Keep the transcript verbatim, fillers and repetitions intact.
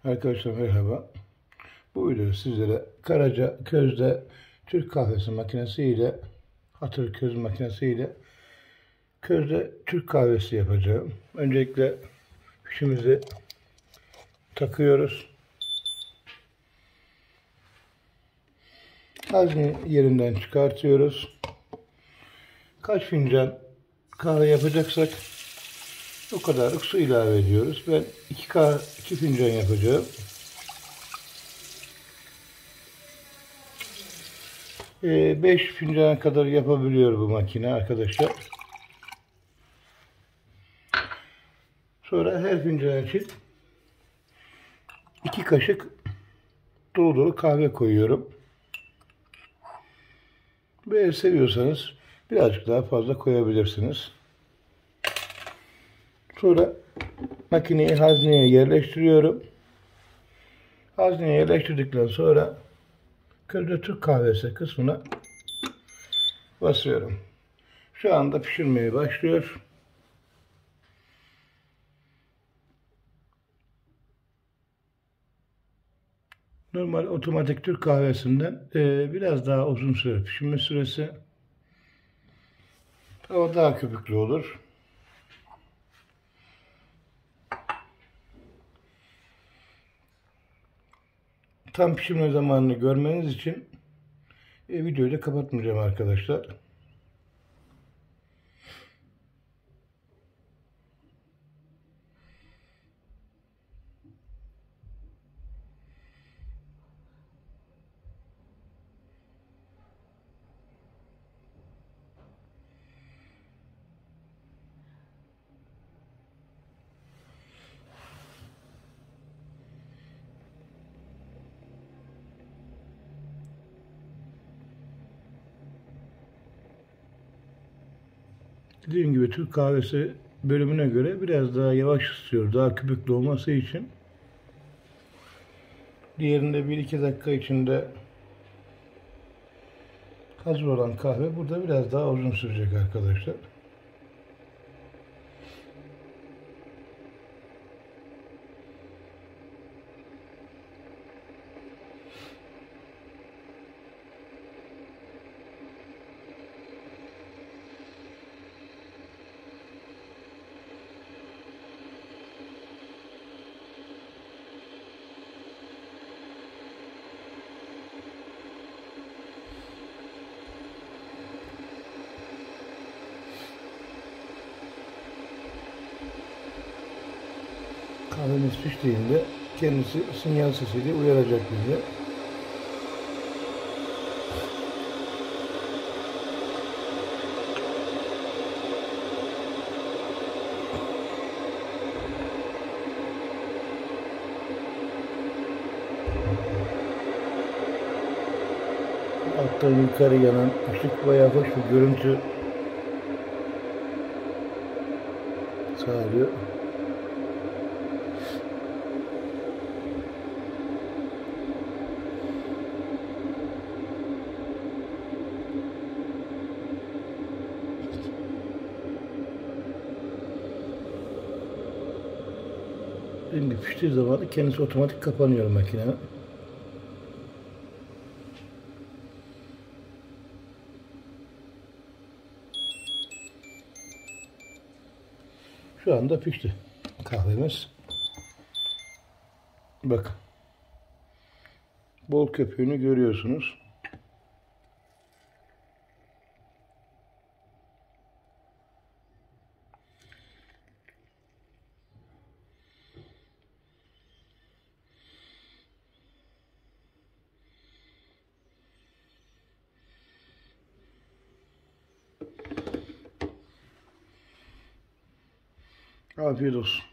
Arkadaşlar merhaba. Bu videoda sizlere Karaca Közde Türk kahvesi makinesi ile hatır köz makinesi ile közde Türk kahvesi yapacağım. Öncelikle fişimizi takıyoruz. Hazne yerinden çıkartıyoruz. Kaç fincan kahve yapacaksak o kadarlık su ilave ediyoruz. Ben iki fincan yapacağım. beş fincana kadar yapabiliyor bu makine arkadaşlar. Sonra her fincan için iki kaşık dolu dolu kahve koyuyorum. Ve seviyorsanız birazcık daha fazla koyabilirsiniz. Sonra makineyi hazneye yerleştiriyorum. Hazneye yerleştirdikten sonra közde Türk kahvesi kısmına basıyorum. Şu anda pişirmeye başlıyor. Normal otomatik Türk kahvesinden e, biraz daha uzun süre pişirme süresi. Ama daha köpüklü olur. Tam pişirme zamanını görmeniz için e, videoyu da kapatmayacağım arkadaşlar. Dediğim gibi Türk kahvesi bölümüne göre biraz daha yavaş ısıtıyor. Daha köpüklü olması için. Diğerinde bir iki dakika içinde hazır olan kahve burada biraz daha uzun sürecek arkadaşlar. Kahvemiz piştiğinde kendisi sinyal sesiyle uyaracak bizi. Alttan yukarı yanan ışık bayağı hoş bir görüntü sağlıyor. Dediğim gibi piştiği zaman kendisi otomatik kapanıyor makine. Şu anda pişti kahvemiz. Bak. Bol köpüğünü görüyorsunuz. Afiyet olsun.